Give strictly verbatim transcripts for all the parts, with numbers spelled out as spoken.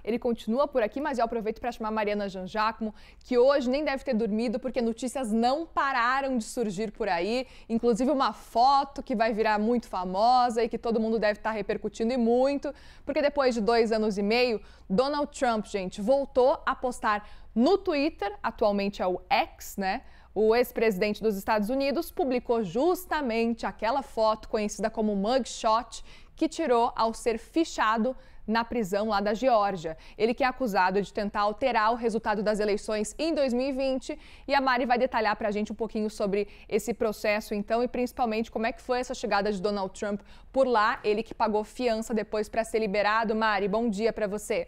Ele continua por aqui, mas eu aproveito para chamar a Mariana Janjacmo, que hoje nem deve ter dormido, porque notícias não pararam de surgir por aí. Inclusive uma foto que vai virar muito famosa e que todo mundo deve estar repercutindo e muito, porque depois de dois anos e meio, Donald Trump, gente, voltou a postar no Twitter, atualmente é o X, né? O ex-presidente dos Estados Unidos publicou justamente aquela foto conhecida como mugshot que tirou ao ser fichado na prisão lá da Geórgia. Ele que é acusado de tentar alterar o resultado das eleições em dois mil e vinte. E a Mari vai detalhar para a gente um pouquinho sobre esse processo, então, e principalmente como é que foi essa chegada de Donald Trump por lá. Ele que pagou fiança depois para ser liberado. Mari, bom dia para você.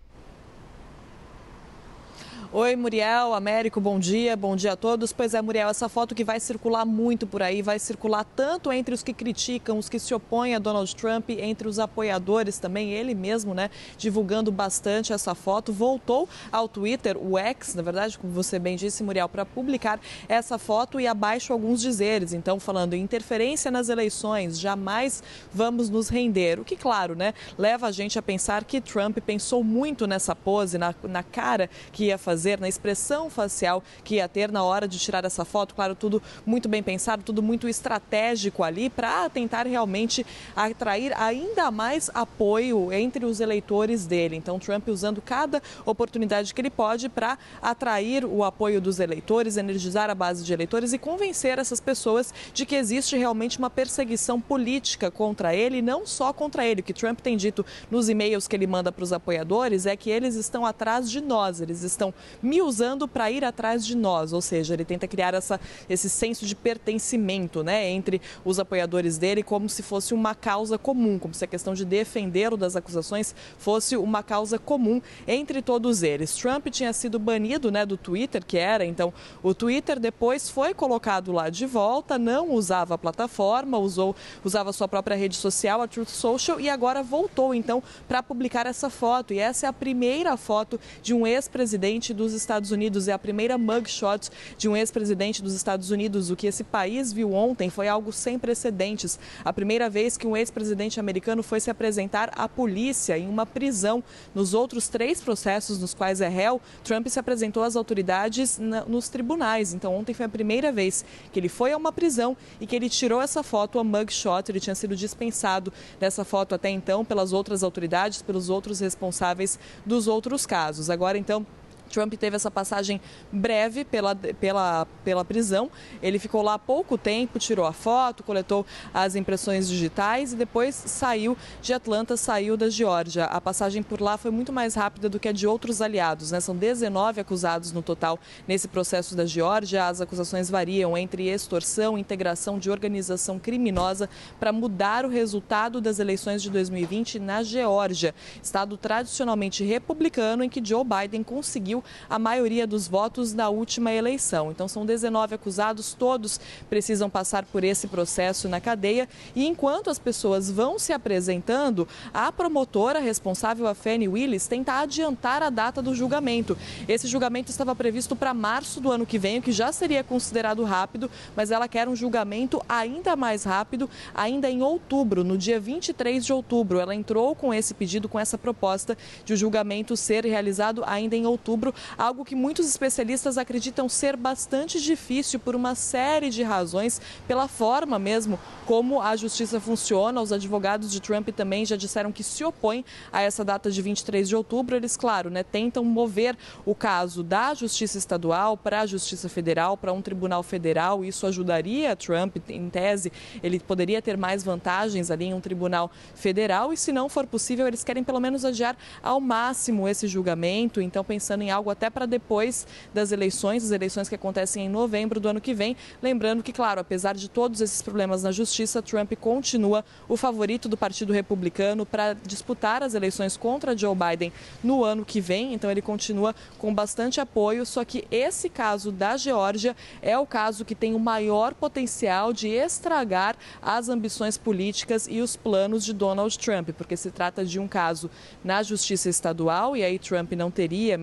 Oi, Muriel, Américo, bom dia, bom dia a todos. Pois é, Muriel, essa foto que vai circular muito por aí, vai circular tanto entre os que criticam, os que se opõem a Donald Trump, entre os apoiadores também, ele mesmo, né, divulgando bastante essa foto, voltou ao Twitter, o X, na verdade, como você bem disse, Muriel, para publicar essa foto e abaixo alguns dizeres, então falando em interferência nas eleições, jamais vamos nos render, o que, claro, né, leva a gente a pensar que Trump pensou muito nessa pose, na, na cara que ia fazer, na expressão facial que ia ter na hora de tirar essa foto. Claro, tudo muito bem pensado, tudo muito estratégico ali para tentar realmente atrair ainda mais apoio entre os eleitores dele. Então, Trump usando cada oportunidade que ele pode para atrair o apoio dos eleitores, energizar a base de eleitores e convencer essas pessoas de que existe realmente uma perseguição política contra ele, e não só contra ele. O que Trump tem dito nos e-mails que ele manda para os apoiadores é que eles estão atrás de nós, eles estão me usando para ir atrás de nós, ou seja, ele tenta criar essa, esse senso de pertencimento, né, entre os apoiadores dele, como se fosse uma causa comum, como se a questão de defendê-lo das acusações fosse uma causa comum entre todos eles. Trump tinha sido banido, né, do Twitter, que era então o Twitter, depois foi colocado lá de volta, não usava a plataforma, usou, usava sua própria rede social, a Truth Social, e agora voltou então para publicar essa foto. E essa é a primeira foto de um ex-presidente dos Estados Unidos, é a primeira mugshot de um ex-presidente dos Estados Unidos. O que esse país viu ontem foi algo sem precedentes. A primeira vez que um ex-presidente americano foi se apresentar à polícia em uma prisão. Nos outros três processos nos quais é réu, Trump se apresentou às autoridades nos tribunais. Então ontem foi a primeira vez que ele foi a uma prisão e que ele tirou essa foto, a mugshot. Ele tinha sido dispensado dessa foto até então pelas outras autoridades, pelos outros responsáveis dos outros casos. Agora então, Trump teve essa passagem breve pela, pela, pela prisão. Ele ficou lá há pouco tempo, tirou a foto, coletou as impressões digitais e depois saiu de Atlanta, saiu da Geórgia. A passagem por lá foi muito mais rápida do que a de outros aliados, né? São dezenove acusados no total nesse processo da Geórgia. As acusações variam entre extorsão, integração de organização criminosa para mudar o resultado das eleições de dois mil e vinte na Geórgia, estado tradicionalmente republicano em que Joe Biden conseguiu a maioria dos votos na última eleição. Então são dezenove acusados, todos precisam passar por esse processo na cadeia, e enquanto as pessoas vão se apresentando, a promotora responsável, a Fani Willis, tenta adiantar a data do julgamento. Esse julgamento estava previsto para março do ano que vem, o que já seria considerado rápido, mas ela quer um julgamento ainda mais rápido, ainda em outubro, no dia vinte e três de outubro. Ela entrou com esse pedido, com essa proposta de o julgamento ser realizado ainda em outubro, algo que muitos especialistas acreditam ser bastante difícil por uma série de razões, pela forma mesmo como a justiça funciona. Os advogados de Trump também já disseram que se opõem a essa data de vinte e três de outubro. Eles, claro, né, tentam mover o caso da justiça estadual para a justiça federal, para um tribunal federal. Isso ajudaria Trump, em tese, ele poderia ter mais vantagens ali em um tribunal federal, e se não for possível, eles querem pelo menos adiar ao máximo esse julgamento. Então, pensando em algo até para depois das eleições, as eleições que acontecem em novembro do ano que vem. Lembrando que, claro, apesar de todos esses problemas na justiça, Trump continua o favorito do Partido Republicano para disputar as eleições contra Joe Biden no ano que vem. Então ele continua com bastante apoio, só que esse caso da Geórgia é o caso que tem o maior potencial de estragar as ambições políticas e os planos de Donald Trump, porque se trata de um caso na justiça estadual, e aí Trump não teria, mesmo se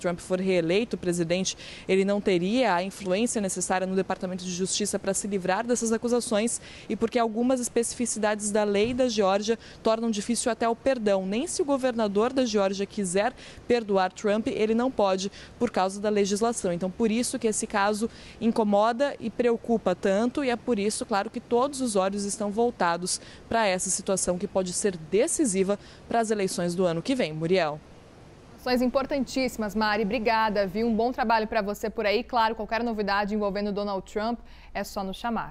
Trump for reeleito presidente, ele não teria a influência necessária no Departamento de Justiça para se livrar dessas acusações e porque algumas especificidades da lei da Geórgia tornam difícil até o perdão. Nem se o governador da Geórgia quiser perdoar Trump, ele não pode por causa da legislação. Então, por isso que esse caso incomoda e preocupa tanto, e é por isso, claro, que todos os olhos estão voltados para essa situação que pode ser decisiva para as eleições do ano que vem. Muriel. Ações importantíssimas, Mari. Obrigada, viu? Um bom trabalho para você por aí. Claro, qualquer novidade envolvendo Donald Trump é só nos chamar.